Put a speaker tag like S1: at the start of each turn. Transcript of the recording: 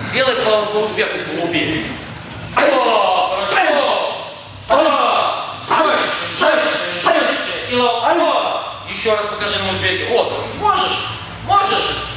S1: Сделай по узбеку в глубине. О, хорошо. Жестче. И еще раз покажи на узбеке. Вот, можешь? Можешь?